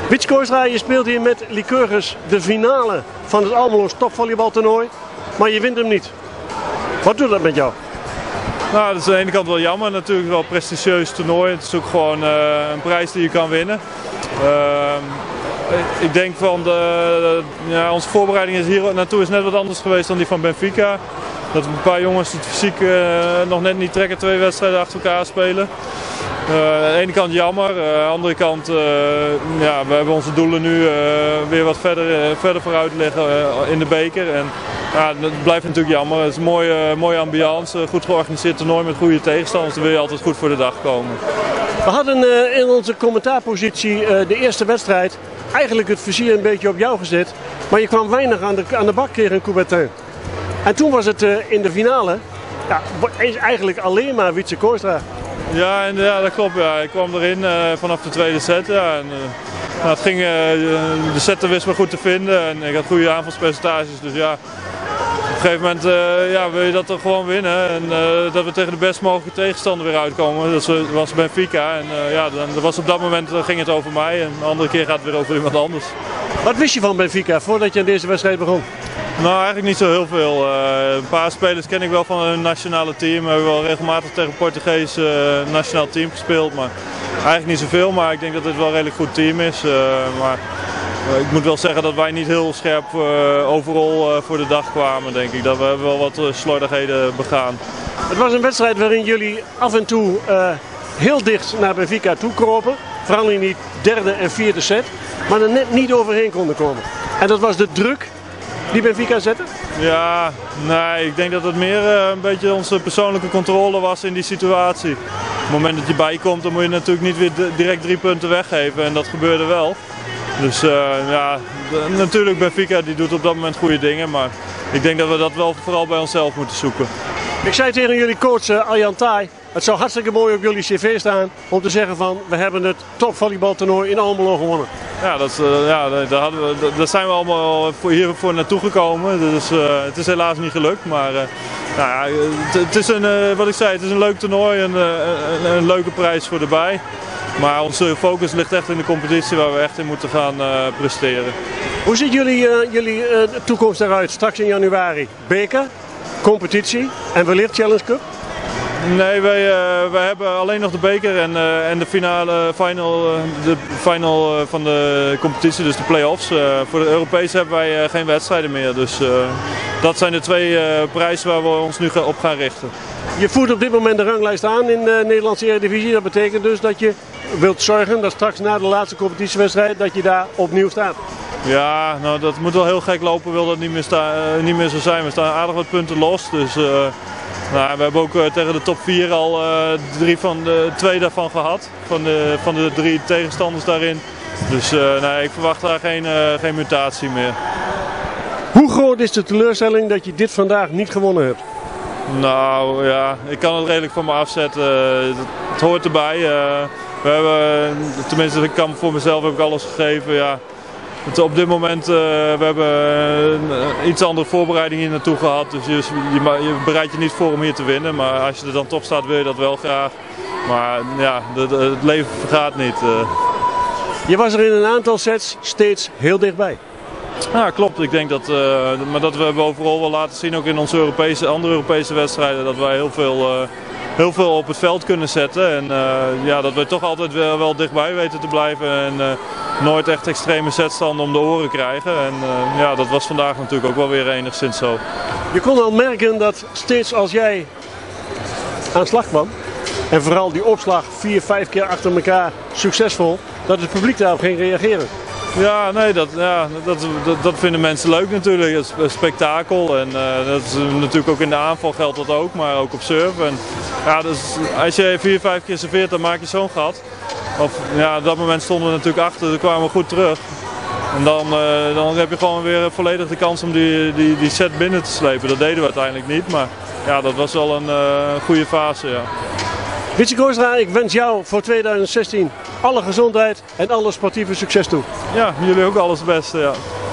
Wietse Kooistra, je speelt hier met Lycurgus de finale van het Almeloos topvolleybaltoernooi, maar je wint hem niet. Wat doet dat met jou? Nou, dat is aan de ene kant wel jammer, natuurlijk wel een prestigieus toernooi. Het is ook gewoon een prijs die je kan winnen. Ik denk van onze voorbereiding is hier naartoe is net wat anders geweest dan die van Benfica. Dat een paar jongens het fysiek nog net niet trekken, 2 wedstrijden achter elkaar spelen. Aan de ene kant jammer, aan de andere kant we hebben onze doelen nu weer wat verder vooruit liggen in de beker. En het blijft natuurlijk jammer. Het is een mooie ambiance, goed georganiseerd toernooi met goede tegenstanders. Dan wil je altijd goed voor de dag komen. We hadden in onze commentaarpositie de eerste wedstrijd eigenlijk het vizier een beetje op jou gezet. Maar je kwam weinig aan de bak tegen in Coubertin. En toen was het in de finale eigenlijk alleen maar Wietse Kooistra. Ja, dat klopt. Ja. Ik kwam erin vanaf de tweede set. Ja, en, het ging, de setten wist me goed te vinden en ik had goede aanvalspercentages. Dus ja, op een gegeven moment wil je dat toch gewoon winnen. En dat we tegen de best mogelijke tegenstander weer uitkomen. Dat was Benfica. En dan was op dat moment ging het over mij en de andere keer gaat het weer over iemand anders. Wat wist je van Benfica voordat je aan deze wedstrijd begon? Nou, eigenlijk niet zo heel veel. Een paar spelers ken ik wel van hun nationale team. We hebben wel regelmatig tegen het Portugees nationaal team gespeeld. Maar eigenlijk niet zoveel, maar ik denk dat het wel een redelijk goed team is. Maar ik moet wel zeggen dat wij niet heel scherp overal voor de dag kwamen, denk ik. Dat we hebben wel wat slordigheden begaan. Het was een wedstrijd waarin jullie af en toe heel dicht naar Benfica toe kropen. Vooral in die derde en vierde set. Maar er net niet overheen konden komen. En dat was de druk die Benfica zette? Ja, nee, ik denk dat het meer een beetje onze persoonlijke controle was in die situatie. Op het moment dat je bijkomt, dan moet je natuurlijk niet weer direct 3 punten weggeven en dat gebeurde wel. Dus natuurlijk Benfica die doet op dat moment goede dingen, maar ik denk dat we dat wel vooral bij onszelf moeten zoeken. Ik zei tegen jullie coach Arjan Thaai, het zou hartstikke mooi op jullie cv staan om te zeggen van we hebben het topvolleybaltoernooi in Almelo gewonnen. Ja, daar zijn we allemaal hiervoor naartoe gekomen. Dus het is helaas niet gelukt. Maar het is wat ik zei, het is een leuk toernooi en een leuke prijs voor erbij. Maar onze focus ligt echt in de competitie waar we echt in moeten gaan presteren. Hoe ziet jullie toekomst eruit straks in januari? Beker, competitie en wellicht Challenge Cup? Nee, wij hebben alleen nog de beker en de final van de competitie, dus de play-offs. Voor de Europees hebben wij geen wedstrijden meer. Dus dat zijn de 2 prijzen waar we ons nu op gaan richten. Je voert op dit moment de ranglijst aan in de Nederlandse Eredivisie. Dat betekent dus dat je wilt zorgen dat straks na de laatste competitiewedstrijd dat je daar opnieuw staat. Ja, nou dat moet wel heel gek lopen, wil dat niet meer zo zijn. We staan aardig wat punten los. Dus, we hebben ook tegen de top 4 al 2 daarvan gehad. Van de 3 tegenstanders daarin. Dus ik verwacht daar geen mutatie meer. Hoe groot is de teleurstelling dat je dit vandaag niet gewonnen hebt? Nou ja, ik kan het redelijk van me afzetten. Het hoort erbij. Ik kan voor mezelf heb ik alles gegeven. Ja. Op dit moment we hebben een iets andere voorbereiding hier naartoe gehad. Dus je bereidt je niet voor om hier te winnen. Maar als je er dan toch staat wil je dat wel graag. Maar ja, het leven vergaat niet. Je was er in een aantal sets steeds heel dichtbij. Ja, klopt. Ik denk dat we hebben overal wel laten zien, ook in onze andere Europese wedstrijden, dat wij heel veel op het veld kunnen zetten. En dat we toch altijd wel dichtbij weten te blijven en nooit echt extreme setstanden om de oren krijgen. En dat was vandaag natuurlijk ook wel weer enigszins zo. Je kon al merken dat steeds als jij aan de slag kwam, en vooral die opslag 4-5 keer achter elkaar succesvol, dat het publiek daarop ging reageren. Ja, nee, dat vinden mensen leuk natuurlijk. Het is een spektakel en dat is natuurlijk ook in de aanval geldt dat ook, maar ook op serve. En, dus als je 4-5 keer serveert, dan maak je zo'n gat. Op dat moment stonden we natuurlijk achter, dan kwamen we goed terug. En dan heb je gewoon weer volledig de kans om die set binnen te slepen. Dat deden we uiteindelijk niet, maar dat was wel een goede fase. Ja. Wietse Kooistra, ik wens jou voor 2016 alle gezondheid en alle sportieve succes toe. Ja, jullie ook alles het beste. Ja.